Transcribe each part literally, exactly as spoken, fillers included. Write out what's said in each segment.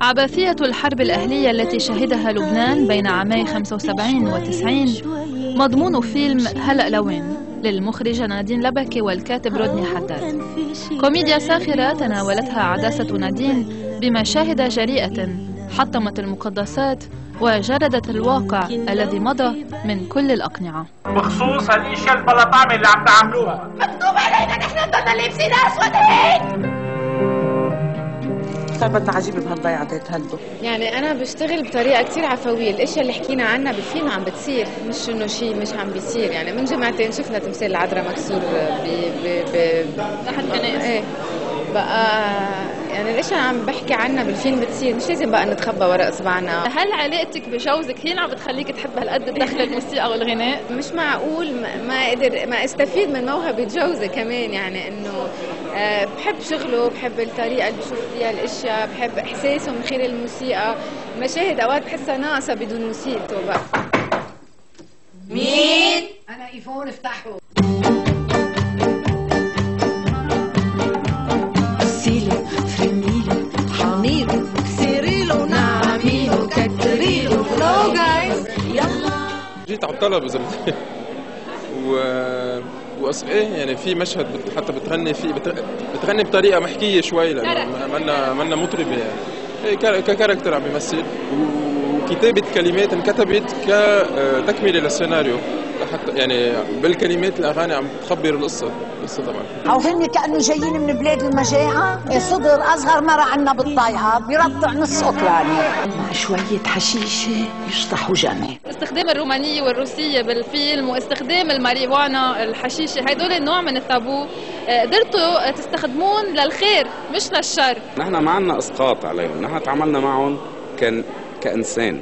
عبثية الحرب الأهلية التي شهدها لبنان بين عامي خمسة وسبعين وتسعين مضمون فيلم هلأ لوين للمخرجة نادين لبكي والكاتب رودني حداد. كوميديا ساخرة تناولتها عداسة نادين بمشاهد جريئة حطمت المقدسات وجردت الواقع الذي مضى من كل الأقنعة. بخصوص هالاشياء البلطامة اللي عم تعملوها مكتوب علينا نحن نضلنا لابسين اسود هيك. صعبت عجيبة بهالضيعة هلبو. يعني أنا بشتغل بطريقة كتير عفوية، الأشياء اللي حكينا عنها بالفيلم عم بتصير، مش إنه شيء مش عم بيصير. يعني من جمعتين شفنا تمثال العذراء مكسور ب ب ب تحت كنائس. إيه بقى يعني الأشياء اللي عم بحكي عنها بالفيلم بتصير، مش لازم بقى نتخبى وراء إصبعنا. هل علاقتك بجوزك هي اللي عم بتخليك تحب هالقد الدخل الموسيقى والغناء؟ مش معقول ما قدر ما استفيد من موهبة جوزي كمان، يعني إنه أه بحب شغله، بحب الطريقة اللي بشوف فيها الأشياء، بحب إحساسه من خلال الموسيقى. مشاهد أوقات بحسها ناقصة بدون موسيقته بقى. مين؟ أنا إيفون افتحوا. سيلو فريميلو حميلو سيريلو نعميلو كتريلو. هلو جايز يلا. جيت على الطلب إذا بدي و وأص... ايه يعني في مشهد بت... حتى بتغني فيه بت... بتغني بطريقه محكيه شوي لانه منا منا مطربه يعني ايه ك... ككاركتر عم بيمثل، وكتابه كلمات انكتبت كتكمله للسيناريو حتى يعني بالكلمات الاغاني عم تخبر القصه القصه طبعا. او هن كانوا جايين من بلاد المجاعه، صدر اصغر مره عنا بالضيعه بيرضع نص اوكرانيا مع شويه حشيشه يشطحوا جنة. استخدام الرومانيه والروسيه بالفيلم واستخدام الماريجوانا الحشيشه، هدول النوع من التابو قدرتوا تستخدمون للخير مش للشر. نحن ما عندنا اسقاط عليهم، نحن تعاملنا معهم كان كانسان،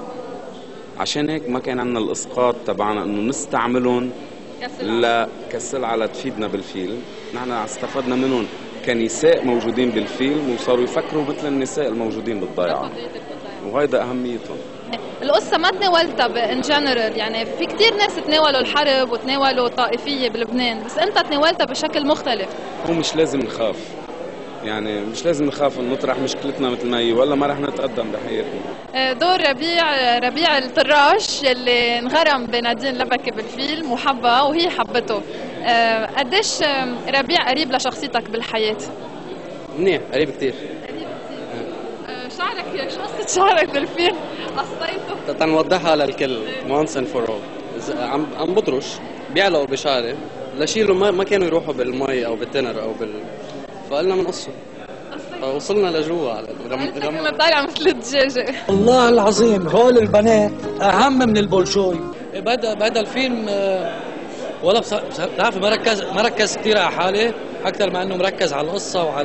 عشان هيك ما كان عندنا الاسقاط تبعنا انه نستعملهم لا كسلعه لتفيدنا بالفيلم. نحن استفدنا منهم كنساء موجودين بالفيلم وصاروا يفكروا مثل النساء الموجودين بالضيعه، وهيدا اهميتهم. القصه ما تناولتها بان جنرال، يعني في كثير ناس تناولوا الحرب وتناولوا الطائفيه بلبنان، بس انت تناولتها بشكل مختلف. هو مش لازم نخاف، يعني مش لازم نخاف ان نطرح مشكلتنا مثل ما هي، ولا ما رح نتقدم بحياتنا. دور ربيع ربيع الطراش اللي انغرم بنادين لبكي بالفيلم وحبها وهي حبته، قديش ربيع قريب لشخصيتك بالحياة؟ منيح، قريب كتير. قريب كتير. شعرك شو قصة شعرك بالفيلم؟ قصيته؟ تنوضحها للكل once and for all. عم عم بطرش بيعلقوا بشعري لشيله، ما ما كانوا يروحوا بالمي او بالتنر او بال فقلنا بنقصه، فوصلنا لجوا على الغم غم طالعه مثل الدجاجه. والله العظيم هول البنات اهم من البولشوي. بدا بدا الفيلم ولا بتعرفي ما ركز ما ركز كثير على حالي اكثر ما انه مركز على القصه وعلى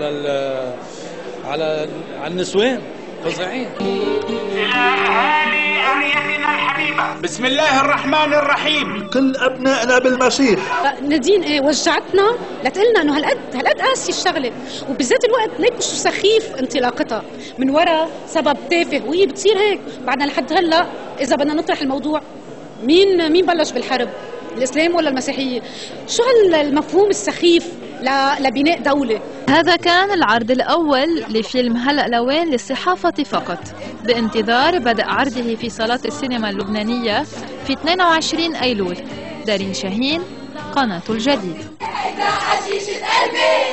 على على النسوان فظيعين. بسم الله الرحمن الرحيم. كل ابنائنا بالمسيح. نادين ايه وجعتنا لتقلنا انه هالقد هالقد قاسي الشغله، وبالذات الوقت ليك مش سخيف انطلاقتها من وراء سبب تافه، وهي بتصير هيك بعدنا لحد هلا. اذا بدنا نطرح الموضوع، مين مين بلش بالحرب؟ الاسلام ولا المسيحيه؟ شو هالمفهوم السخيف لبناء دولة؟ هذا كان العرض الأول لفيلم هلأ لوين للصحافة فقط، بانتظار بدء عرضه في صالات السينما اللبنانية في اثنين وعشرين أيلول. دارين شاهين، قناة الجديد.